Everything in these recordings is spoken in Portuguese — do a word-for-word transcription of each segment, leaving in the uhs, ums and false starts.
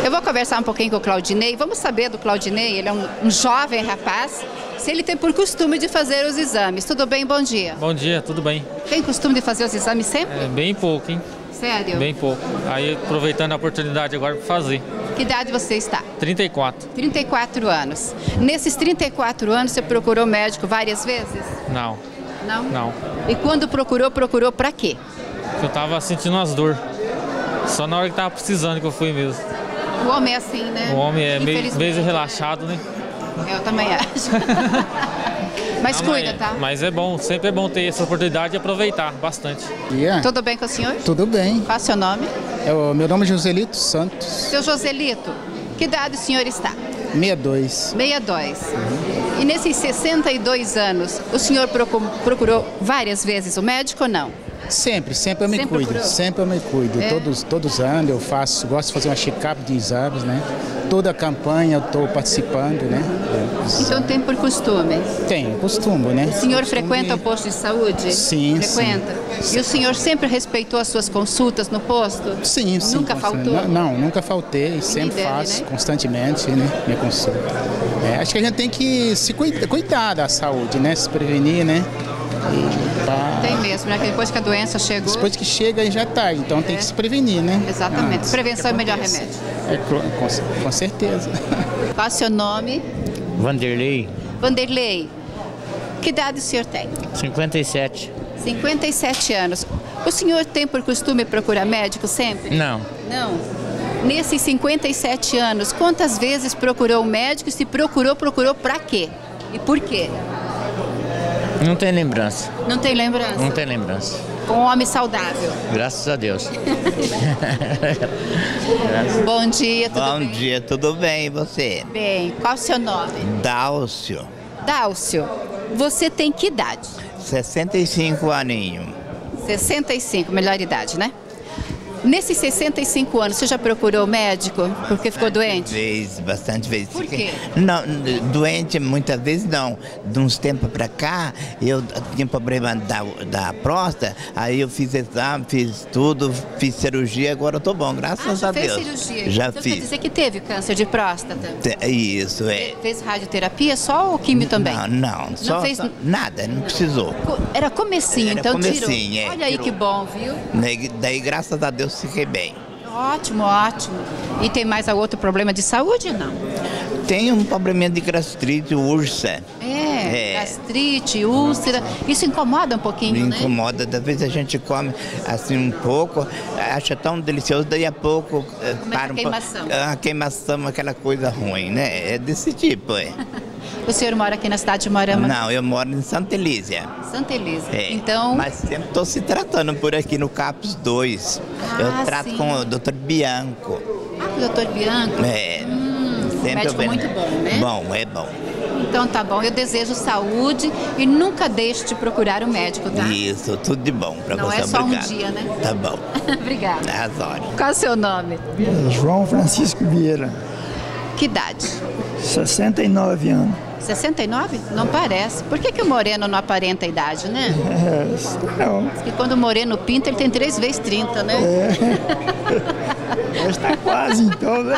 Eu vou conversar um pouquinho com o Claudinei. Vamos saber do Claudinei, ele é um, um jovem rapaz, se ele tem por costume de fazer os exames. Tudo bem? Bom dia. Bom dia, tudo bem. Tem costume de fazer os exames sempre? É, bem pouco, hein? Sério? Bem pouco. Aí aproveitando a oportunidade agora para fazer. Que idade você está? trinta e quatro. trinta e quatro anos. Nesses trinta e quatro anos você procurou médico várias vezes? Não. Não? Não. E quando procurou, procurou pra quê? Eu tava sentindo umas dores. Só na hora que tava precisando que eu fui mesmo. O homem é assim, né? O homem é meio, meio relaxado, né? Eu também acho. Mas Não, cuida, mas, tá? Mas é bom, sempre é bom ter essa oportunidade e aproveitar bastante. Yeah. Tudo bem com o senhor? Tudo bem. Qual é o seu nome? É o meu nome é Joselito Santos. Seu Joselito, que idade o senhor está? sessenta e dois. sessenta e dois. E nesses sessenta e dois anos, o senhor procurou várias vezes o médico ou não? Sempre, sempre eu me Sempre cuido. procurou? Sempre eu me cuido. É? Todos, todos os anos eu faço, gosto de fazer uma check-up de exames, né? Toda a campanha eu estou participando, né? Então tem por costume. Tem, costumo, né? O senhor Costume. frequenta o posto de saúde? Sim, Frequenta? sim. E o senhor sempre respeitou as suas consultas no posto? Sim, sim. Nunca constante. faltou? Não, não, nunca faltei. Sempre deve, faço né? constantemente, né? Minha consulta. É, acho que a gente tem que se cuidar, cuidar da saúde, né? Se prevenir, né? E, tá... Tem mesmo, né? Que depois que a doença chegou... Depois que chega aí já é tarde, então tem que se prevenir, né? Exatamente. Antes Prevenção é o que melhor aconteça. remédio. É, com, com certeza. Qual é o seu nome? Vanderlei, Vanderlei. Que idade o senhor tem? cinquenta e sete. cinquenta e sete anos. O senhor tem por costume procurar médico sempre? Não, Não. Nesses cinquenta e sete anos, quantas vezes procurou o médico? Se procurou, procurou pra quê? E por quê? não tem lembrança. Não tem lembrança? Não tem lembrança. Um homem saudável. Graças a Deus. Bom dia, tudo Bom bem? dia, tudo bem e você? Bem, qual o seu nome? Dálcio, Dálcio, você tem que idade? sessenta e cinco aninhos. sessenta e cinco, melhor idade, né? Nesses sessenta e cinco anos, você já procurou médico porque ficou doente? Vez, bastante vezes. Por quê? Não, doente muitas vezes não. De uns tempos pra cá, eu tinha problema da, da próstata, aí eu fiz exame, fiz tudo, fiz cirurgia, agora eu tô bom, graças Ah, já a fez Deus. cirurgia? Já então quer fiz. dizer que teve câncer de próstata? Te- Isso, é. Fez radioterapia só ou químio também? Não, não, só, fez- só- nada, não precisou. Co- Era comecinho, Era então comecinho, tirou. é, Olha aí tirou. que bom, viu? Daí, daí, graças a Deus, fiquei bem. Ótimo, ótimo. E tem mais algum outro problema de saúde, não? Tem um probleminha de gastrite, úlcera. É, É. gastrite, úlcera. Isso incomoda um pouquinho, Me né? incomoda, da vez a gente come assim um pouco, acha tão delicioso, daí a pouco eh, Começa a para um queimação. pouco. A queimação, aquela coisa ruim, né? É desse tipo, é. O senhor mora aqui na cidade de Moarama? Não, eu moro em Santa Elísia. Santa Elisa. É, Então, mas sempre estou se tratando por aqui no CAPS dois. Ah, eu trato sim. com o doutor Bianco. ah, o doutor Bianco. É. sempre médico eu venho- muito bom, né? Bom, é bom. Então tá bom, eu desejo saúde e nunca deixe de procurar um médico, tá? Isso, tudo de bom para Não você. é só um Obrigado. dia, né? Tá bom. Obrigada. Às horas. Qual é o seu nome? João Francisco Vieira, Que idade? sessenta e nove anos. sessenta e nove? Não parece. Por que, que o moreno não aparenta a idade, né? É, não, Porque quando o moreno pinta, ele tem três vezes trinta, né? mas está quase então, né?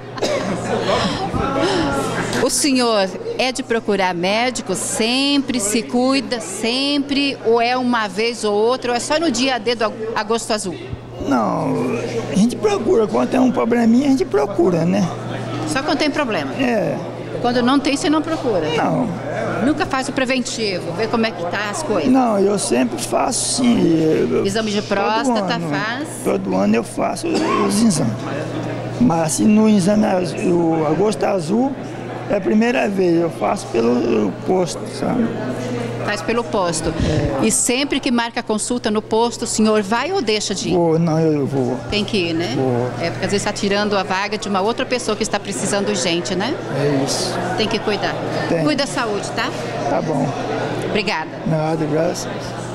O senhor é de procurar médico? Sempre se cuida? Sempre? Ou é uma vez ou outra? Ou é só no dia D do agosto azul? Não, a gente procura, quando tem um probleminha a gente procura, né? Só quando tem problema. É, Quando não tem, você não procura. não, Nunca faz o preventivo, ver como é que tá as coisas. não, eu sempre faço sim. eu- Exame de todo próstata ano, faz? Todo ano eu faço os exames. Mas assim, no exame azul, o agosto azul, é a primeira vez, eu faço pelo posto, sabe? Faz pelo posto. E sempre que marca a consulta no posto, o senhor vai ou deixa de ir? Vou, não, eu vou. Tem que ir, né? Vou. É, porque às vezes está tirando a vaga de uma outra pessoa que está precisando urgente, né? É isso. Tem que cuidar. Tem. Cuida da saúde, tá? Tá bom. Obrigada. Nada, graças.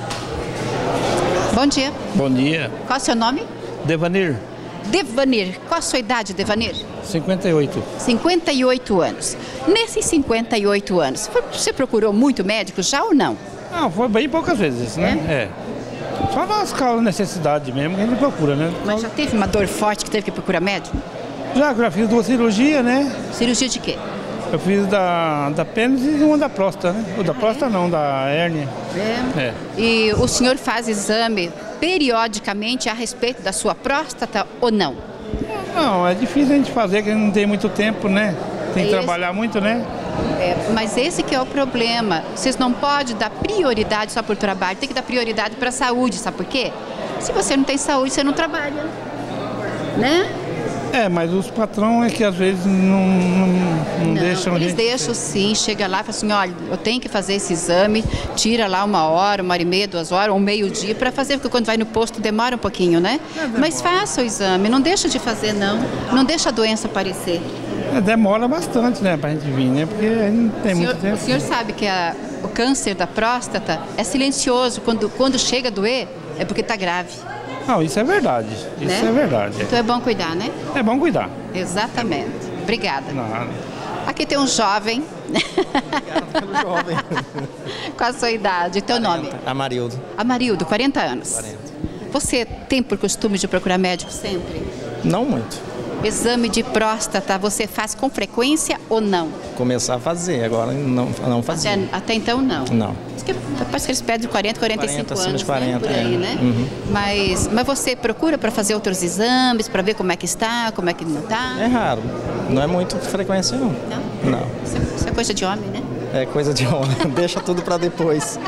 Bom dia. Bom dia. Qual é o seu nome? Devanir, Devanir. Qual a sua idade, Devanir? cinquenta e oito. cinquenta e oito anos. Nesses cinquenta e oito anos, você procurou muito médico já ou não? Ah, foi bem poucas vezes, né? É. Só nas causas necessidade mesmo que a gente procura, né? Mas já teve uma dor forte que teve que procurar médico? Já, já fiz duas cirurgias, né? Cirurgia de quê? Eu fiz da, da pênis e uma da próstata, né? Ou da próstata não, da hérnia. É. É. E o senhor faz exame periodicamente a respeito da sua próstata ou não? Não, é difícil a gente fazer, porque não tem muito tempo, né? Tem que É trabalhar muito, né? É, mas esse que é o problema. Vocês não podem dar prioridade só por trabalho, tem que dar prioridade para a saúde, sabe por quê? Se você não tem saúde, você não trabalha, né? É, mas os patrões é que às vezes não, não, não, Não, deixam a eles gente... deixam sim, chega lá e fala assim, olha, eu tenho que fazer esse exame, tira lá uma hora, uma hora e meia, duas horas, ou meio dia para fazer, porque quando vai no posto demora um pouquinho, né? Mas faça o exame, não deixa de fazer não, não deixa a doença aparecer. É, demora bastante, né, pra gente vir, né? Porque a gente não tem O senhor, muito tempo. o senhor sabe que a, o câncer da próstata é silencioso, quando, quando chega a doer é porque está grave. Não, isso é verdade, isso Né? é verdade. Então é bom cuidar, né? É bom cuidar. Exatamente. Obrigada. Nada. Aqui tem um jovem. jovem. Qual a sua idade? Teu nome? Amarildo. Amarildo, quarenta anos. Você tem por costume de procurar médico sempre? Não muito. Exame de próstata você faz com frequência ou não? Começar a fazer, agora não, não fazia. Até, até então não? Não. Diz que, parece que eles pedem quarenta, quarenta e cinco quarenta, acima anos, de quarenta, né? Por aí, é. né? Uhum. Mas, mas você procura para fazer outros exames, para ver como é que está, como é que não está? É raro. Não é muito frequência, não. Não? Não. Isso é, isso é coisa de homem, né? É coisa de homem. Deixa tudo para depois.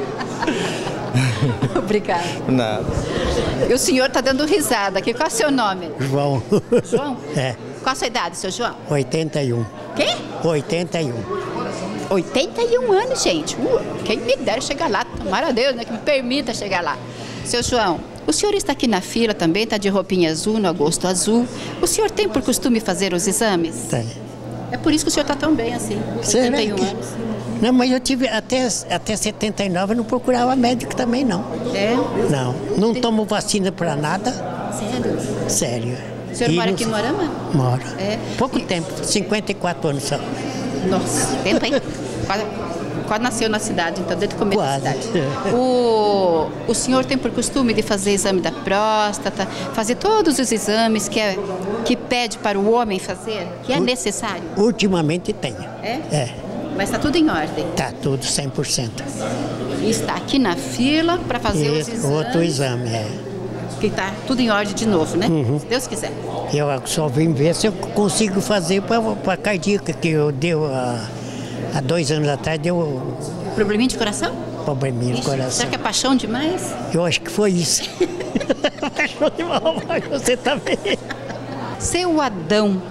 Obrigada. Nada. E o senhor está dando risada aqui. Qual é o seu nome? João. João? É, Qual a sua idade, seu João? oitenta e um. Quê? oitenta e um. oitenta e um anos, gente. Uh, quem me dera chegar lá. Tomara a Deus, né, que me permita chegar lá. Seu João, o senhor está aqui na fila também, está de roupinha azul, no agosto azul. O senhor tem por costume fazer os exames? Tem. É por isso que o senhor está tão bem assim, Será oitenta e um que- anos. Não, mas eu tive até, até setenta e nove, eu não procurava médico também, não. É? Não, não tomo vacina para nada, Sério? sério. O senhor E mora não- aqui no Arama? Moro. É. Pouco tempo, cinquenta e quatro anos só. Nossa, tempo, hein? Quase, quase nasceu na cidade, então, desde o começo Quase. da cidade. O, o senhor tem por costume de fazer exame da próstata, fazer todos os exames que, é, que pede para o homem fazer, que é necessário? Ultimamente tenho. É? É, Mas está tudo em ordem. tá tudo cem por cento. E está aqui na fila para fazer os E exames. outro exame, é. Que está tudo em ordem de novo, né? Se Deus quiser. Eu só vim ver se eu consigo fazer para cardíaca, que eu deu há, há dois anos atrás, deu Probleminha de coração? probleminha no Ixi, coração. será que é paixão demais? Eu acho que foi isso. Show de bola, você também. Seu Adão.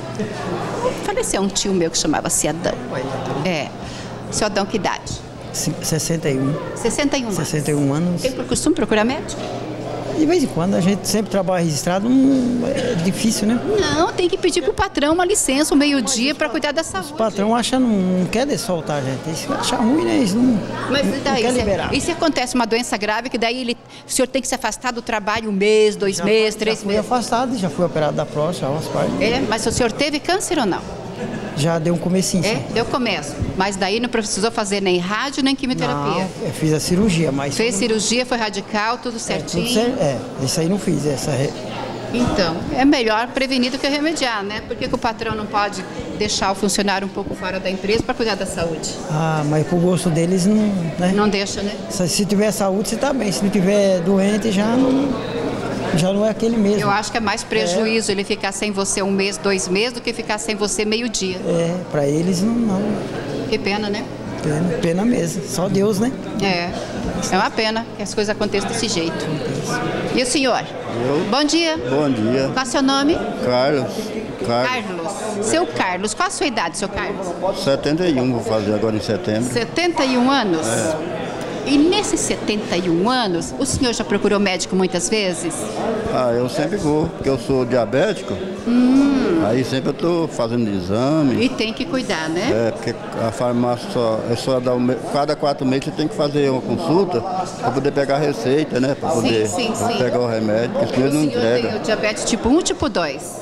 Faleceu um tio meu que chamava-se Adão. É. Seu Adão, que idade? sessenta e um. sessenta e um anos. sessenta e um anos. Tem por costume procurar médico? De vez em quando a gente sempre trabalha registrado, hum, é difícil, né? Não, tem que pedir pro patrão uma licença, um meio-dia para cuidar da saúde. O patrão acha, não, não quer de soltar a gente. Isso acha ruim, né? Isso não, Mas não, e não daí? quer Se- liberar. E se acontece uma doença grave, que daí ele, o senhor tem que se afastar do trabalho um mês, dois meses, três já fui meses? afastado, já fui operado da próstata, umas partes. É, mas o senhor teve câncer ou não? Já deu um comecinho. É, sim. deu começo. Mas daí não precisou fazer nem rádio, nem quimioterapia. Não, eu fiz a cirurgia, mas... Fez cirurgia, foi radical, tudo é, certinho. tudo certo. É, isso aí não fiz. Essa... re- Então, é melhor prevenir do que remediar, né? Por que, que o patrão não pode deixar o funcionário um pouco fora da empresa para cuidar da saúde? Ah, mas pro gosto deles não... Né? Não deixa, né? Se, se tiver saúde, você tá bem. Se não tiver doente, já não, já não é aquele mesmo. Eu acho que é mais prejuízo ele ficar sem você um mês, dois meses, do que ficar sem você meio-dia. É, pra eles não, não. Que pena, né? Pena, pena mesmo. Só Deus, né? É. É uma pena que as coisas aconteçam desse jeito. E o senhor? Eu? Bom dia. Bom dia. Qual é o seu nome? Carlos. Carlos. Carlos. Seu Carlos, qual a sua idade, seu Carlos? setenta e um vou fazer agora em setembro. setenta e um anos? É. E nesses setenta e um anos, o senhor já procurou médico muitas vezes? Ah, eu sempre vou, porque eu sou diabético. Hum. Aí sempre eu tô fazendo exame. E tem que cuidar, né? É, porque a farmácia só, é só dar um, me- cada quatro meses você tem que fazer uma consulta para poder pegar a receita, né? Para poder sim, pra sim. pegar o remédio, porque senão O ele não senhor tem entrega. o diabetes tipo um ou tipo dois?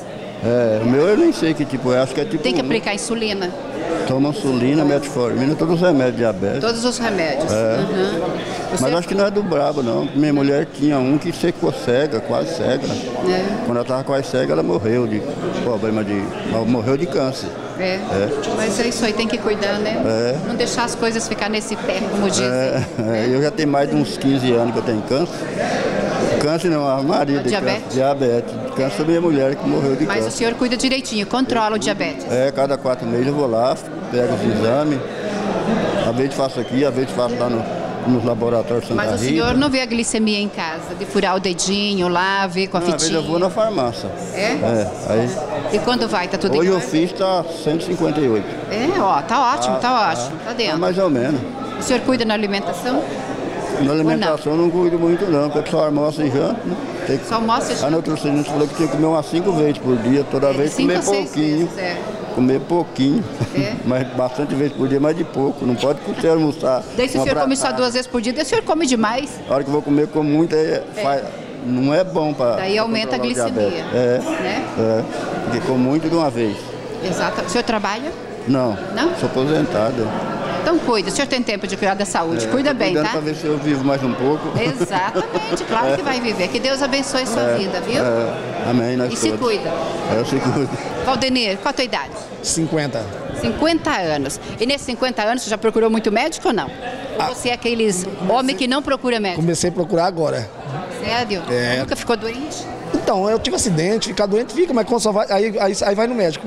É, o meu eu nem sei que tipo é, acho que é tipo... Tem que aplicar insulina. Toma insulina, metformina, todos os remédios de diabetes. Todos os remédios. É. Uhum. Mas Você... acho que não é do brabo, não. Minha mulher tinha um que secou cega, quase cega. É. Quando ela estava quase cega, ela morreu de problema de... morreu de câncer. É. É. Mas é isso aí, tem que cuidar, né? É. Não deixar as coisas ficar nesse pé, como dizem. É, é. Eu já tenho mais de uns quinze anos que eu tenho câncer. Câncer não, a Maria de diabetes? câncer. Diabetes. Câncer da minha mulher que morreu de Mas câncer. o senhor cuida direitinho, controla o diabetes. É, cada quatro meses eu vou lá, pego os exames. Às vezes faço aqui, às vezes faço lá no, nos laboratórios Santa Rita. Mas o senhor não vê a glicemia em casa, de furar o dedinho lá, ver com a Não, às fitinha? vezes eu vou na farmácia. É? É, aí... E quando vai, tá tudo Hoje em eu ordem? fiz, tá cento e cinquenta e oito. É, ó, tá ótimo, Ah, tá ah, ótimo, tá É dentro. mais ou menos. O senhor cuida na alimentação? Na alimentação eu não cuido muito não, porque só almoço e janta. Né? Tem que... Só almoço e janta? A nutricionista falou que tinha que comer umas cinco vezes por dia, toda É, vez cinco comer ou seis pouquinho. vezes, é. Comer pouquinho. É. Mas bastante vezes por dia, mas de pouco. Não pode você almoçar. Daí se o uma senhor come só pratada. duas vezes por dia, daí o senhor come demais. A hora que eu vou comer com muito, é, faz- não é bom para. Daí aumenta a glicemia, É, né? é. Porque com muito de uma vez. Exato. O senhor trabalha? Não, Não? sou aposentado. Então cuida. O senhor tem tempo de cuidar da saúde. É, Cuida tô bem, cuidando tá? para ver se eu vivo mais um pouco. Exatamente, claro É. que vai viver. Que Deus abençoe a sua É, vida, viu? é. Amém, nós E se todos. cuida. É, eu se cuido. Valdenir, qual a tua idade? cinquenta. cinquenta anos. E nesses cinquenta anos você já procurou muito médico ou não? Ou Ah. você é aqueles homem que não procura médico? Comecei a procurar agora. Sério? É. Nunca ficou doente? Então, eu tive acidente, ficar doente fica, mas quando só vai, aí, aí, aí vai no médico.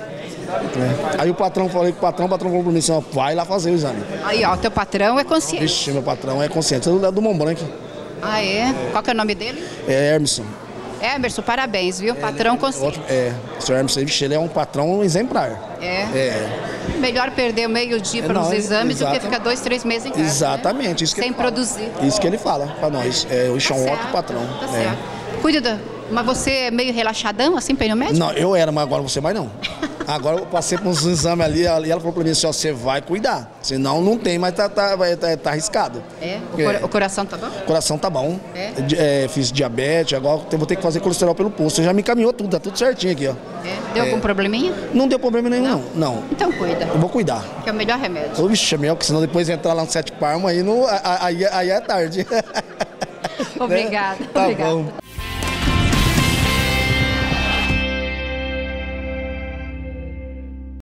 É. Aí o patrão, falei com o patrão, o patrão falou pra mim assim, ó, vai lá fazer o exame. Aí, ó, teu patrão é consciente. Vixe, meu patrão é consciente, é do, do Mont Blanc. Ah, é? Qual que é o nome dele? É Hermeson. Emerson, parabéns, viu? Patrão consciente. É, o senhor Hermeson, vixe, ele é um patrão exemplar. É. É. Melhor perder meio dia É, para os não, exames do que exata- ficar dois, três meses em casa. Exatamente, né? isso que Sem ele fala. produzir. Isso que ele fala pra nós. É, o Ixão é um certo, ótimo patrão. Tá É. certo. Cuida da... Mas você é meio relaxadão, assim, pra ir no médico? Não, eu era, mas agora você mais não. Agora eu passei por uns exames ali, ali ela falou pra mim assim, ó, você vai cuidar. Senão não tem, mas tá, tá, vai- tá, tá arriscado. É? O, cora- o coração tá bom? O coração tá bom. É? Di- é, fiz diabetes, agora eu vou ter que fazer colesterol pelo pulso. Você já me encaminhou tudo, tá tudo certinho aqui, ó. É? Deu É. algum probleminha? Não deu problema nenhum, não. Não. Então cuida, Eu vou cuidar. que é o melhor remédio. Ô, bicho, é melhor, porque senão depois entrar lá no Sete Parma, aí, não, aí, aí, aí é tarde. Obrigada, Tá obrigada. bom.